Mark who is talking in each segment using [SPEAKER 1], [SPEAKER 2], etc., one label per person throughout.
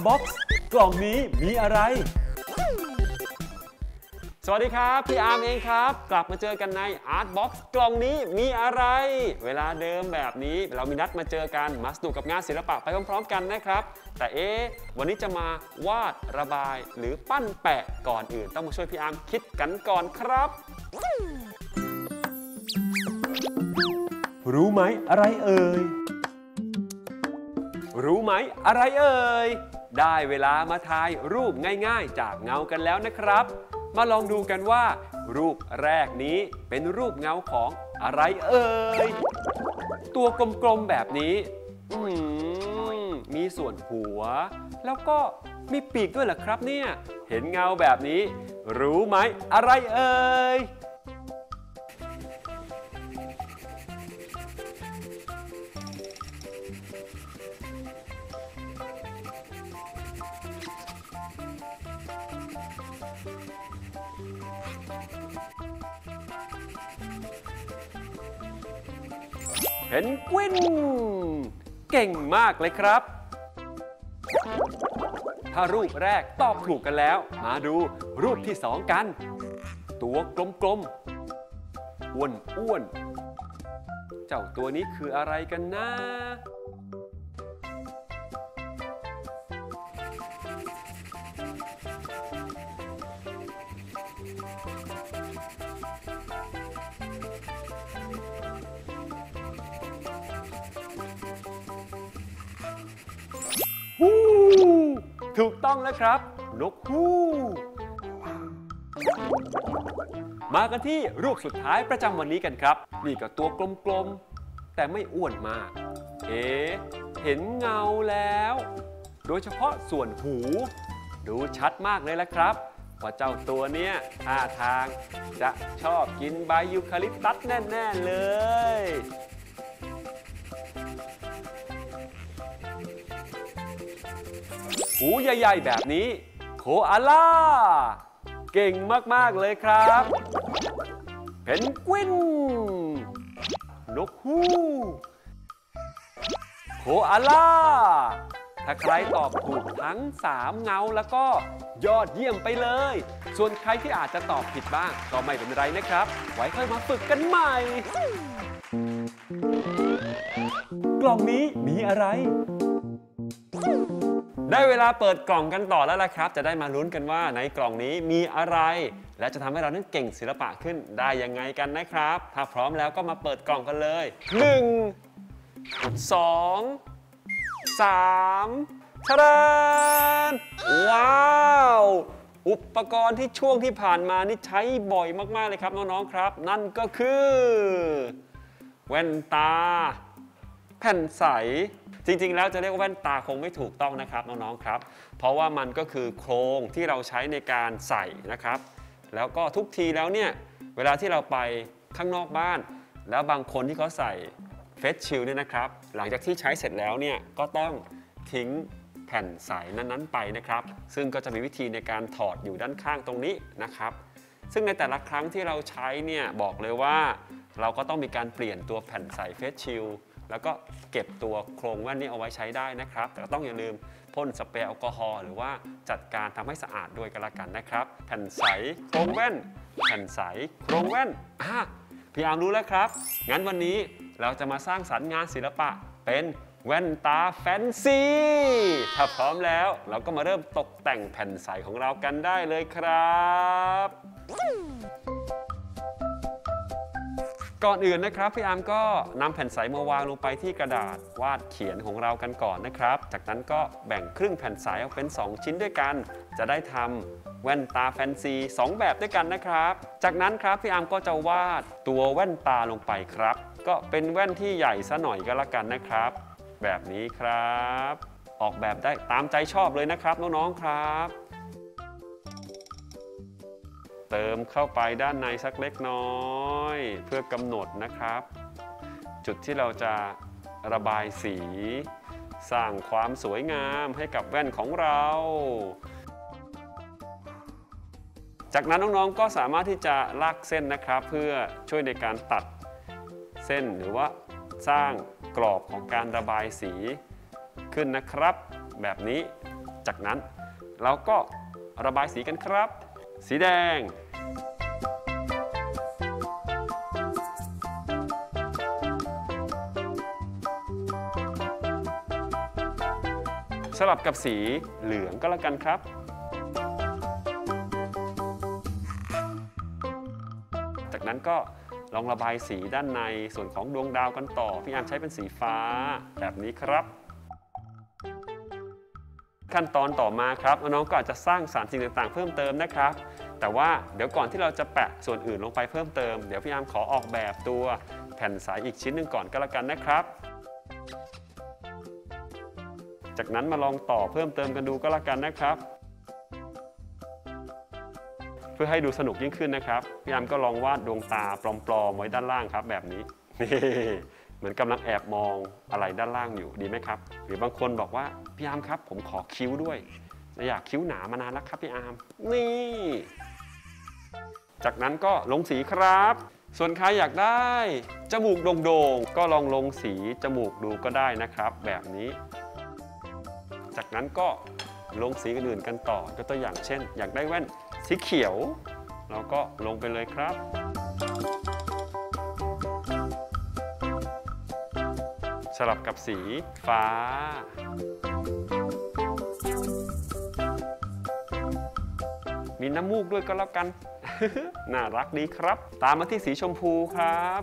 [SPEAKER 1] Box กล่องนี้มีอะไรสวัสดีครับพี่อาร์มเองครับกลับมาเจอกันใน Art Box กล่องนี้มีอะไรเวลาเดิมแบบนี้เรามีนัดมาเจอกันมาสนุกกับงานศิลปะไปพร้อมๆกันนะครับแต่วันนี้จะมาวาดระบายหรือปั้นแปะก่อนอื่นต้องมาช่วยพี่อาร์มคิดกันก่อนครับรู้ไหมอะไรเอ่ยรู้ไหมอะไรเอ่ยได้เวลามาทายรูปง่ายๆจากเงากันแล้วนะครับมาลองดูกันว่ารูปแรกนี้เป็นรูปเงาของอะไรเอ่ยตัวกลมๆแบบนี้มีส่วนหัวแล้วก็มีปีกด้วยเหรอครับเนี่ยเห็นเงาแบบนี้รู้ไหมอะไรเอ่ยเพนกวินเก่งมากเลยครับถ้ารูปแรกตอบถูกกันแล้วมาดูรูปที่2กันตัวกลมๆอ้วนๆเจ้าตัวนี้คืออะไรกันนะฮู้ถูกต้องแล้วครับนกฮู้มากันที่รูปสุดท้ายประจำวันนี้กันครับนี่ก็ตัวกลมๆแต่ไม่อ้วนมากเห็นเงาแล้วโดยเฉพาะส่วนหูดูชัดมากเลยละครับว่าเจ้าตัวเนี้ยท่าทางจะชอบกินใบยูคาลิปตัสแน่ๆเลยหูใหญ่ๆแบบนี้โคอาล่าเก่งมากๆเลยครับเพนกวินนกฮูกโคอาล่าถ้าใครตอบถูกทั้ง3เงาแล้วก็ยอดเยี่ยมไปเลยส่วนใครที่อาจจะตอบผิดบ้างก็ไม่เป็นไรนะครับไว้ค่อยมาฝึกกันใหม่กล่องนี้มีอะไรได้เวลาเปิดกล่องกันต่อแล้วล่ะครับจะได้มาลุ้นกันว่าในกล่องนี้มีอะไรและจะทำให้เรานั้นเก่งศิลปะขึ้นได้ยังไงกันนะครับถ้าพร้อมแล้วก็มาเปิดกล่องกันเลย1 2 3 ทะเลนว้าวอุปกรณ์ที่ช่วงที่ผ่านมานี่ใช้บ่อยมากๆเลยครับน้องๆครับนั่นก็คือแว่นตาแผ่นใสจริงๆแล้วจะเรียกว่าแว่นตาคงไม่ถูกต้องนะครับน้องๆครับเพราะว่ามันก็คือโครงที่เราใช้ในการใส่นะครับแล้วก็ทุกทีแล้วเนี่ยเวลาที่เราไปข้างนอกบ้านแล้วบางคนที่เขาใส่เฟสชิลด์เนี่ยนะครับหลังจากที่ใช้เสร็จแล้วเนี่ยก็ต้องทิ้งแผ่นใสนั้นๆไปนะครับซึ่งก็จะมีวิธีในการถอดอยู่ด้านข้างตรงนี้นะครับซึ่งในแต่ละครั้งที่เราใช้เนี่ยบอกเลยว่าเราก็ต้องมีการเปลี่ยนตัวแผ่นใสเฟสชิลด์แล้วก็เก็บตัวโครงแว่นนี้เอาไว้ใช้ได้นะครับแต่ก็ต้องอย่าลืมพ่นสเปรย์แอลกอฮอล์หรือว่าจัดการทำให้สะอาดด้วยกันละกันนะครับแผ่นใสโครงแว่นแผ่นใสโครงแว่นพี่อาร์มรู้แล้วครับงั้นวันนี้เราจะมาสร้างสรรค์งานศิลปะเป็นแว่นตาแฟนซีถ้าพร้อมแล้วเราก็มาเริ่มตกแต่งแผ่นใสของเรากันได้เลยครับก่อนอื่นนะครับพี่อาร์มก็นำแผ่นใสมาวางลงไปที่กระดาษวาดเขียนของเรากันก่อนนะครับจากนั้นก็แบ่งครึ่งแผ่นใสออกเป็น2ชิ้นด้วยกันจะได้ทำแว่นตาแฟนซี2แบบด้วยกันนะครับจากนั้นครับพี่อาร์มก็จะวาดตัวแว่นตาลงไปครับก็เป็นแว่นที่ใหญ่ซะหน่อยก็แล้วกันนะครับแบบนี้ครับออกแบบได้ตามใจชอบเลยนะครับน้องๆครับเติมเข้าไปด้านในสักเล็กน้อยเพื่อกำหนดนะครับจุดที่เราจะระบายสีสร้างความสวยงามให้กับแว่นของเราจากนั้นน้องๆก็สามารถที่จะลากเส้นนะครับเพื่อช่วยในการตัดเส้นหรือว่าสร้างกรอบของการระบายสีขึ้นนะครับแบบนี้จากนั้นเราก็ระบายสีกันครับสีแดงสลับกับสีเหลืองก็แล้วกันครับจากนั้นก็ลองระบายสีด้านในส่วนของดวงดาวกันต่อพี่อาร์มใช้เป็นสีฟ้าแบบนี้ครับขั้นตอนต่อมาครับน้องๆก็อาจจะสร้างสรรค์สิ่งต่างๆเพิ่มเติมนะครับแต่ว่าเดี๋ยวก่อนที่เราจะแปะส่วนอื่นลงไปเพิ่มเติมเดี๋ยวพี่อาร์มขอออกแบบตัวแผ่นใสอีกชิ้นหนึ่งก่อนก็แล้วกันนะครับจากนั้นมาลองต่อเพิ่มเติมกันดูก็แล้วกันนะครับเพื่อให้ดูสนุกยิ่งขึ้นนะครับพี่อาร์มก็ลองวาดดวงตาปลอมๆไว้ด้านล่างครับแบบนี้นี่เหมือนกำลังแอบมองอะไรด้านล่างอยู่ดีไหมครับหรือบางคนบอกว่าพี่อาร์มครับผมขอคิ้วด้วยอยากคิ้วหนามานานแล้วครับพี่อาร์มนี่จากนั้นก็ลงสีครับส่วนใครอยากได้จมูกโด่งๆก็ลองลงสีจมูกดูก็ได้นะครับแบบนี้จากนั้นก็ลงสีอื่นๆกันต่อยกตัวอย่างเช่นอยากได้แว่นสีเขียวเราก็ลงไปเลยครับสลับกับสีฟ้ามีน้ำมูกด้วยก็แล้วกัน น่ารักดีครับตามมาที่สีชมพูครับ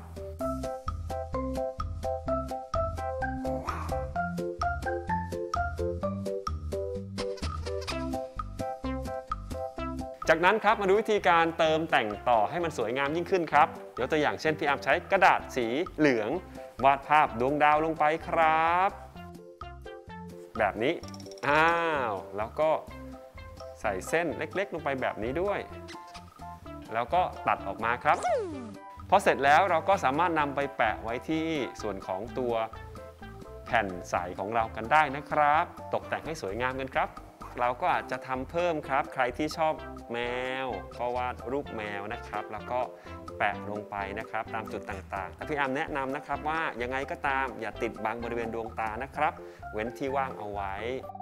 [SPEAKER 1] จากนั้นครับมาดูวิธีการเติมแต่งต่อให้มันสวยงามยิ่งขึ้นครับยกตัวอย่างเช่นพี่อาร์มใช้กระดาษสีเหลืองวาดภาพดวงดาวลงไปครับแบบนี้แล้วก็ใส่เส้นเล็กๆลงไปแบบนี้ด้วยแล้วก็ตัดออกมาครับพอเสร็จแล้วเราก็สามารถนำไปแปะไว้ที่ส่วนของตัวแผ่นใสของเรากันได้นะครับตกแต่งให้สวยงามกันครับเราก็อาจจะทำเพิ่มครับใครที่ชอบแมวก็วาดรูปแมวนะครับแล้วก็แปะลงไปนะครับตามจุดต่างๆแต่พี่อาร์มแนะนำนะครับว่ายังไงก็ตามอย่าติดบังบริเวณดวงตานะครับเว้นที่ว่างเอาไว้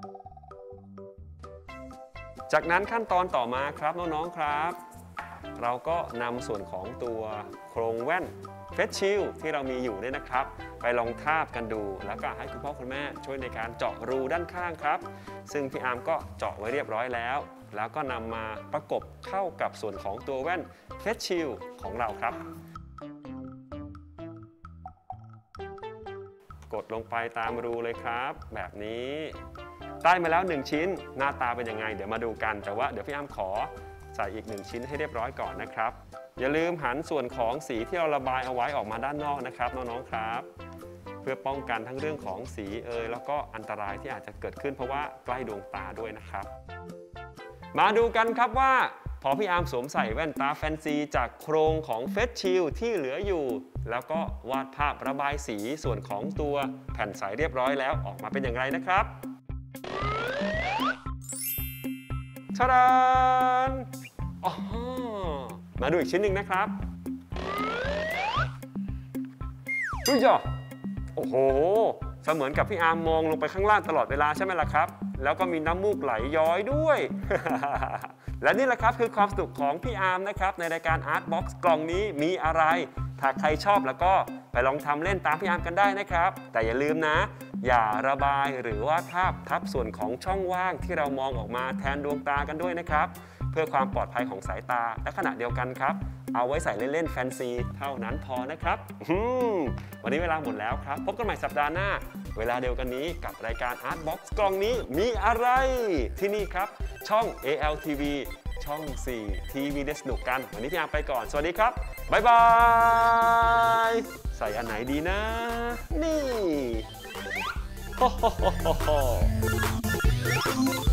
[SPEAKER 1] จากนั้นขั้นตอนต่อมาครับน้องๆครับเราก็นำส่วนของตัวโครงแว่นเฟสชิลที่เรามีอยู่เนี่ยนะครับไปลองทาบกันดูแล้วก็ให้คุณพ่อคุณแม่ช่วยในการเจาะรูด้านข้างครับซึ่งพี่อาร์มก็เจาะไว้เรียบร้อยแล้วก็นำมาประกบเข้ากับส่วนของตัวแว่นเฟสชิลของเราครับกดลงไปตามรูเลยครับแบบนี้ได้มาแล้ว1ชิ้นหน้าตาเป็นยังไงเดี๋ยวมาดูกันแต่ว่าเดี๋ยวพี่อาร์มขอใส่อีก1ชิ้นให้เรียบร้อยก่อนนะครับอย่าลืมหันส่วนของสีที่เราระบายเอาไว้ออกมาด้านนอกนะครับน้องๆครับเพื่อป้องกันทั้งเรื่องของสีแล้วก็อันตรายที่อาจจะเกิดขึ้นเพราะว่าใกล้ดวงตาด้วยนะครับมาดูกันครับว่าพอพี่อาร์มสวมใส่แว่นตาแฟนซีจากโครงของเฟสชิลที่เหลืออยู่แล้วก็วาดภาพระบายสีส่วนของตัวแผ่นใสเรียบร้อยแล้วออกมาเป็นอย่างไรนะครับชาดานมาดูอีกชิ้นหนึ่งนะครับดูจ้ะโอ้โหเสมือนกับพี่อาร์มมองลงไปข้างล่างตลอดเวลาใช่ไหมล่ะครับแล้วก็มีน้ำมูกไหลย้อยด้วย และนี่แหละครับคือความสนุกของพี่อาร์มนะครับในรายการ Art Box กล่องนี้มีอะไรถ้าใครชอบแล้วก็ไปลองทำเล่นตามพี่อาร์มกันได้นะครับแต่อย่าลืมนะอย่าระบายหรือวาดภาพทับส่วนของช่องว่างที่เรามองออกมาแทนดวงตากันด้วยนะครับเพื่อความปลอดภัยของสายตาและขณะเดียวกันครับเอาไว้ใส่เล่นๆแฟนซีเท่านั้นพอนะครับวันนี้เวลาหมดแล้วครับพบกันใหม่สัปดาห์หน้าเวลาเดียวกันนี้กับรายการ Art Box กล่องนี้มีอะไรที่นี่ครับช่อง ALTV ช่อง 4 ทีวีเดสนุกกันวันนี้พี่อาร์มไปก่อนสวัสดีครับบ๊ายบายใส่อันไหนดีนะนี่